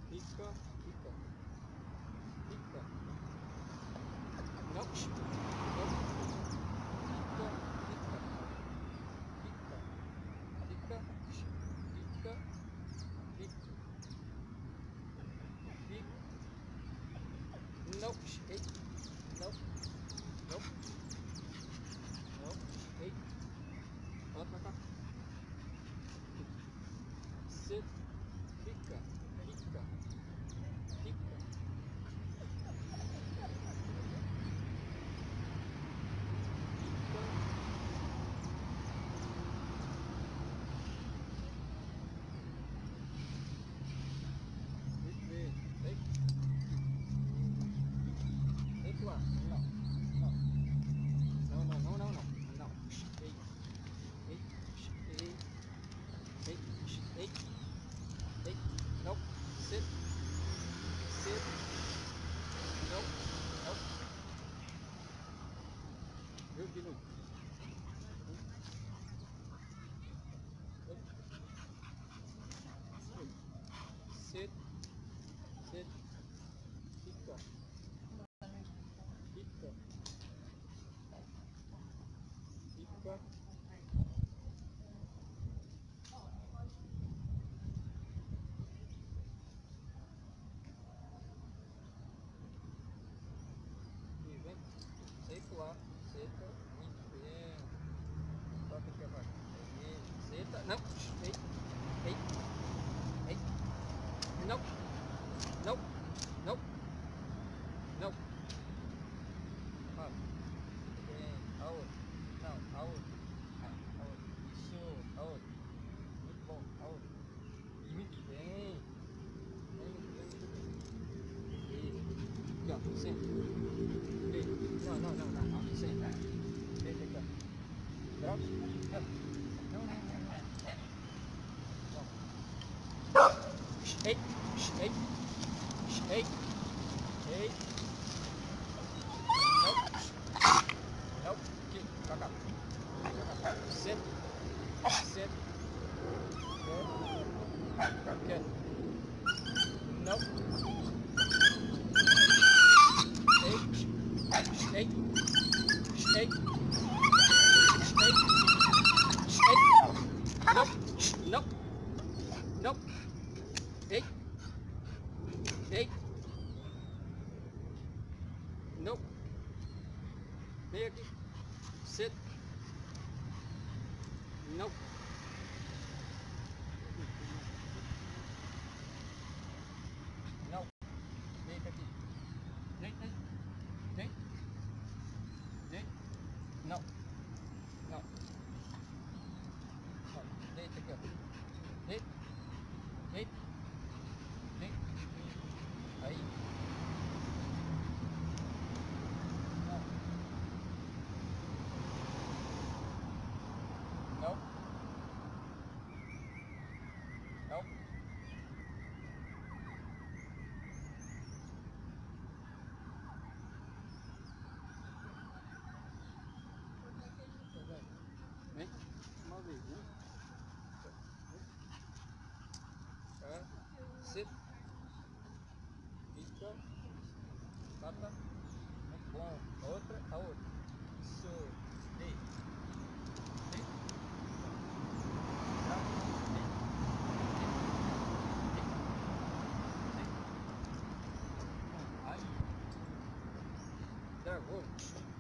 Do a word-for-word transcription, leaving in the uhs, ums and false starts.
Fica, fica. Fica. Não. Não. Fica, fica. Fica. Fica. Fica. Fica. Fica. Não. Ei. Não. Não. Não. Ei. Volta pra cá. Sit. Fica. Fica. Fica. De novo. Sit. Sit. Fica. Fica. Fica. E vem. Senta lá. Senta. Muito bem. Toca aqui abaixo. Aí. Senta. Não. Ei. Ei. Ei. Não. Não. Não. Não. Fala. Muito bem. Aonde? Não. Aonde? Aonde? Isso. Aonde? Muito bom. Aonde? Muito bem. Muito bem. Isso. Aqui, ó. Senta. Ei. Não, não, não, não. Não. Senta. Senta aqui, ó. Drops. Não. Não, não, não, não. Ei. Ei. Ei. Ei. Não. Não. Aqui. Pra cá. Pra cá. Senta. Senta. Quer. Não. Ei. Ei. Ei. Ei. Ei. Não. Não. Não. Ei. Ei. Não. Vem aqui. Sit. Não. Não. Deita aqui. Deita. Deita. Deita. Não. Não. Não. Deita aqui, ó. Deita. Deita. Deita. Aí. Não. Não. Não. Vem. Uma vez, né? É. Sit. Fica. Bata. Muito bom. A outra, a outra. Isso. Ei. Ei. Tá. Ei. Ei. Ei. Ei. Aí. Travou.